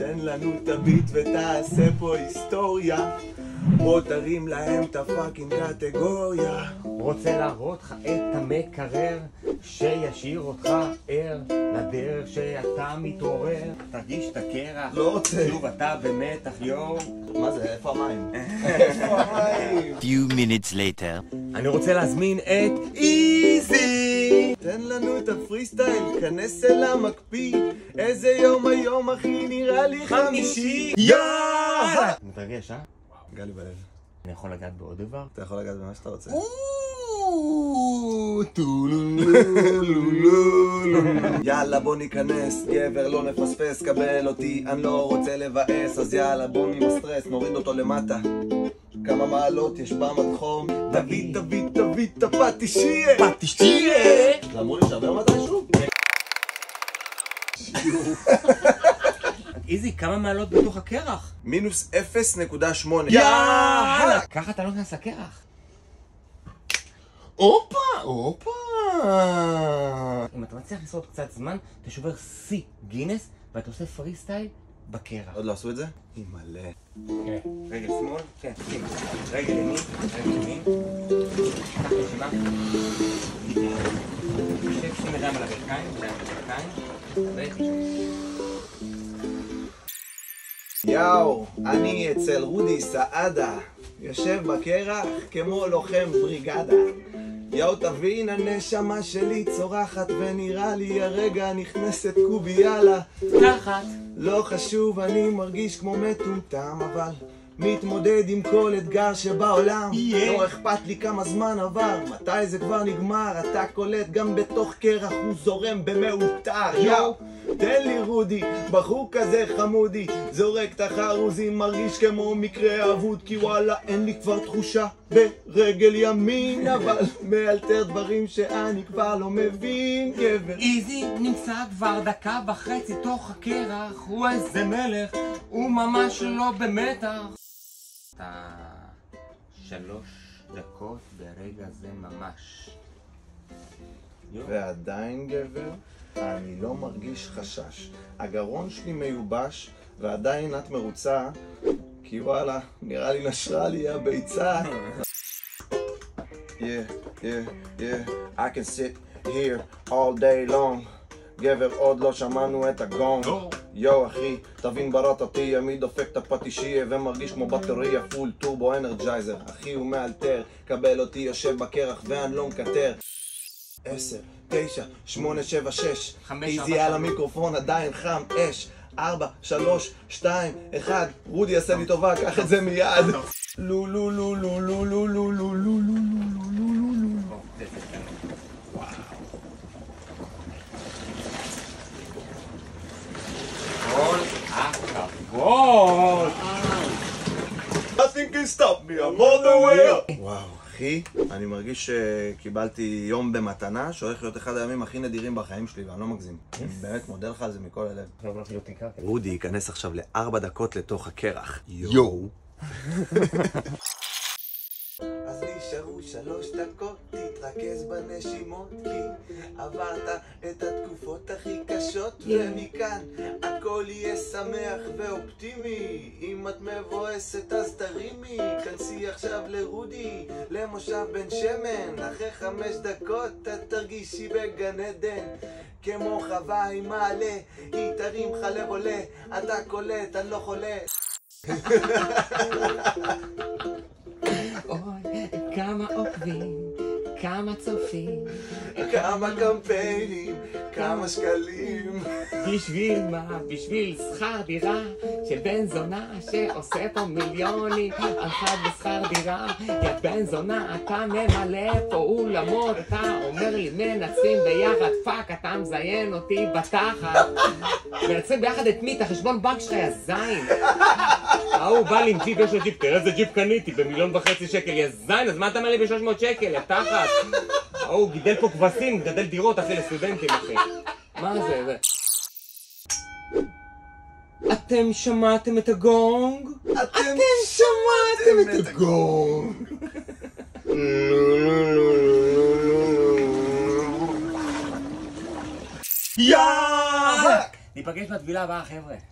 תן לנו את הביט ותעשה פה היסטוריה. בוא תרים להם את הפאקינג קטגוריה. רוצה להראות לך את המקרר שישאיר אותך ער לדרך שאתה מתעורר. תרגיש את הקרח, לא רוצה. שוב אתה במתח יואו. מה זה? איפה המים? איפה המים? Few minutes later. אני רוצה להזמין את איזי. תן לנו את הפרי סטייל, כנס אל המקפיא. איזה יום היום אחי, נראה לי חמישי. יאללה! מתרגש, אה? גלי בלב. אני יכול לגעת בעוד דבר? אתה יכול לגעת במה שאתה רוצה. יאללה בוא ניכנס, גבר לא נפספס, קבל אותי, אני לא רוצה לבאס. אז יאללה בוא נמסטרס, נוריד אותו למטה. כמה מעלות יש במדחום. תביא את הפטישייה. פטישייה! זה אמור להישבר מתישהו? איזי, כמה מעלות בתוך הקרח? מינוס 0.8. יאללה! ככה אתה לא נכנס לקרח. הופה! אם אתה מצליח לשרוד קצת זמן, אתה שובר שיא גינס ואתה עושה פרי סטייל בקרח. עוד לא עשו את זה? היא מלא. רגל שמאל, כן, שים. רגל ימין, רגל ימין. קח נשימה. תשב, שים ידיים על הברכיים, ותשב. יאו, אני אצל רודי סעדה, יושב בקרח כמו לוחם בריגדה. יאו תבין, הנשמה שלי צורחת ונראה לי הרגע נכנסת קוביאלה. תחת. לא חשוב, אני מרגיש כמו מטומטם, אבל מתמודד עם כל אתגר שבעולם. לא אכפת לי כמה זמן עבר, מתי זה כבר נגמר. אתה קולט גם בתוך קרח הוא זורם במאותר. יאו, תן לי רודי, בחור כזה חמודי, זורק את החרוזים, מרגיש כמו מקרה אבוד. כי וואלה אין לי כבר תחושה ברגל ימין, אבל מאלתר דברים שאני כבר לא מבין. גבר איזי נמצא כבר דקה וחצי תוך הקרח, הוא איזה מלך, הוא ממש לא במתח. אתה 3 דקות ברגע זה ממש. ועדיין גבר, אני לא מרגיש חשש. הגרון שלי מיובש, ועדיין את מרוצה, כי וואלה, נראה לי נשרה לי הביצה. I can sit here all day long. גבר, עוד לא שמענו את הגונג. יו אחי, תבין בראת אותי, עמי דופק את הפטישייה ומרגיש כמו בטריה פול טורבו אנרג'ייזר. אחי הוא מאלתר, קבל אותי, יושב בקרח ואני לא מקטר. 10, 9, 8, 7, 6. איזי על המיקרופון עדיין חם אש. 4, 3, 2, 1. רודי עשה לי טובה, קח את זה מיד. לו לו לו לו לו לו לו לו לו לו. גול! Nothing can stop me, I'm all the way up. וואו, אחי, אני מרגיש שקיבלתי יום במתנה שהולך להיות אחד הימים הכי נדירים בחיים שלי, ואני לא מגזים. אני באמת מודה לך על זה מכל הלב. רודי ייכנס עכשיו ל4 דקות לתוך הקרח. יואו. אז נשארו 3 דקות, תתרכז בנשימות, כי עברת את התקופות הכי קשות, ומכאן הכל יהיה שמח ואופטימי. אם את מבואסת אז תרימי, כנסי עכשיו לרודי, למושב בן שמן. אחרי 5 דקות את תרגישי בגן עדן, כמו חווה עם מעלה, היא תרים לך לב עולה, אתה קולט, אני לא חולה. אוי, כמה עוקבים, כמה צופים, כמה קמפיינים, כמה שקלים. בשביל מה? בשביל שכר דירה של בן זונה שעושה פה מיליונים אחד בשכר דירה. יא בן זונה, אתה ממלא פה אולמות, אתה אומר לי מנצחים ביחד, פאק, אתה מזיין אותי בתחת. מנצחים ביחד את מי? את החשבון בנק שלך, יא זין. הוא בא לי עם ג'יפ, יש לו ג'יפ, תראה איזה ג'יפ קניתי ב1.5 שקל, יא זין, אז מה אתה אומר לי ב300 שקל, יא תחת? הוא גידל פה כבשים, גדל דירות אחי לסטודנטים אחי. מה זה? אתם שמעתם את הגונג? אתם שמעתם את הגונג. ניפגש בטבילה הבאה חבר'ה.